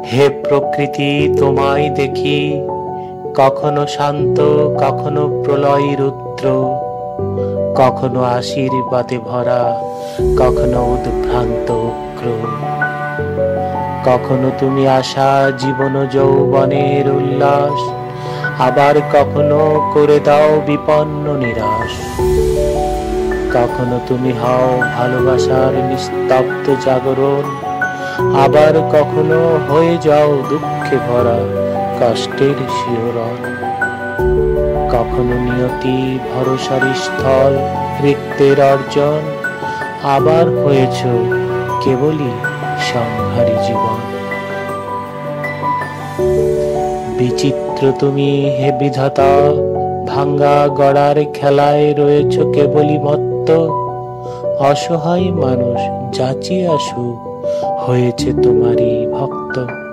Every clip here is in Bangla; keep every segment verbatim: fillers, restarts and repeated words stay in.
হে প্রকৃতি, তোমায় দেখি, কখনো শান্ত, কখনো প্রলয় রুদ্র, কখনো আশীর্বাদে ভরা, কখনো উদ্ভ্রান্ত উগ্র। কখনো তুমি আশা, জীবন যৌবনের উল্লাস, আবার কখনো করে দাও বিপন্ন নিরাশ। কখনো তুমি হও ভালোবাসার নিস্তব্ধ জাগরণ, আবার কখনো হয়ে যাও দুঃখে ভরা কষ্টের শিহরণ। কখনো নিয়তি ভরসার স্থল, রিক্তের অর্জন, আবার হয়েছ কেবলই সংহারী জীবন। বিচিত্র তুমি হে বিধাতা, ভাঙ্গা গড়ার খেলায় রয়েছ কেবলই মত্ত। অসহায় মানুষ যাচিয়ে আসুক, হয়েছে তোমারই ভক্ত।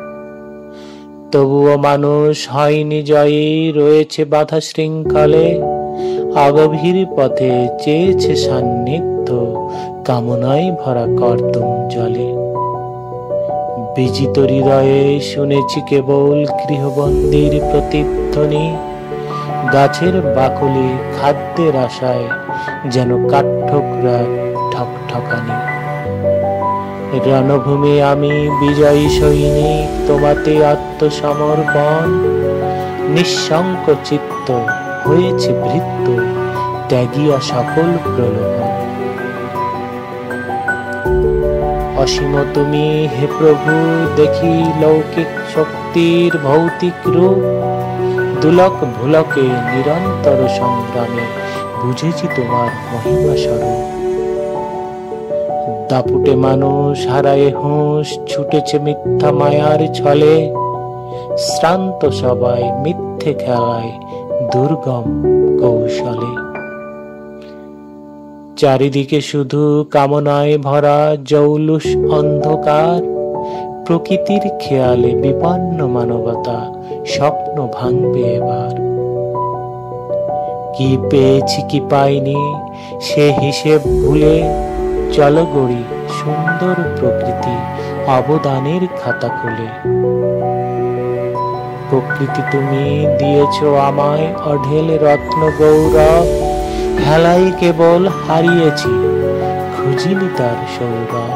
তবুও মানুষ হয়নি জয়ী, রয়েছে বাধা শৃঙ্খলে। অগভীর পথে চেয়েছে সান্নিধ্য, কামনায় ভরা কর্দম জলে। বিজিত হৃদয়ে শুনেছি কেবল গৃহবন্দির প্রতিধ্বনি। গাছের বাকলে খাদ্যের আশায় যেন কাঠঠোকরার ঠকঠকানি। রণভূমি আমি বিজয়ী সৈনিক, তোমাতে আত্মসমর্পণ। নিঃশঙ্ক চিত্ত হয়েছে ভৃত্য, ত্যাগিয়া সকল প্রলোভন। অসীম তুমি হে প্রভু, দেখি লৌকিক শক্তির ভৌতিক রূপ। দুলক ভুলকে নিরন্তর সংগ্রামে বুঝেছি তোমার মহিমা স্বরূপ। দাপুটে মানুষ হারায়ে হুঁশ, ছুটেছে মিথ্যা মায়ার ছলে। শ্রান্ত সবাই মিথ্যে খেলায় দুর্গম কৌশলে। চারিদিকে শুধু কামনায় ভরা জৌলুস অন্ধকার। প্রকৃতির খেয়ালে বিপন্ন মানবতা স্বপ্ন ভাঙবে এবার। কি পেয়েছি কি পাইনি সে হিসেব ভুলে, চলো গড়ি সুন্দর প্রকৃতি অবদানের খাতা খুলে। প্রকৃতি তুমি দিয়েছ আমায় অঢেল রত্ন গৌরব। হেলাই কেবল হারিয়েছি, খুঁজিনি তার সৌরভ।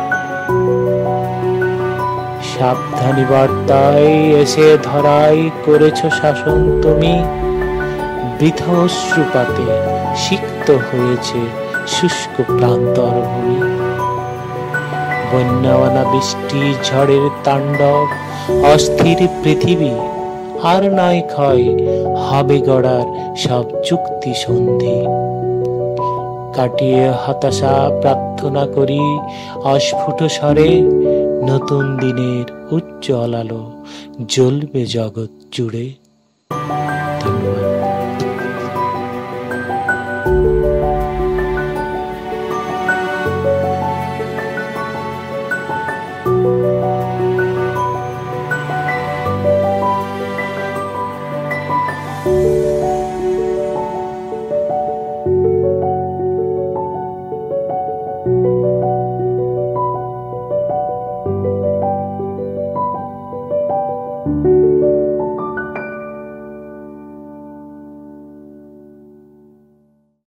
সাবধানী বার্তায় এসে ধরাই করেছ শাসন তুমি। বৃথা অশ্রুপাতে সিক্ত হয়েছে শুষ্ক প্রান্তর ভূমি। বন্যাওয়ানা বৃষ্টি ঝড়ের তাণ্ডব, অস্থির পৃথিবী আর নয় ক্ষয়, হবে গড়ার সব চুক্তি সন্ধি। কাটিয়ে হতাশা প্রার্থনা করি অস্ফুট স্বরে, নতুন দিনের উজ্জ্বল আলো জ্বলবে জগৎ জুড়ে।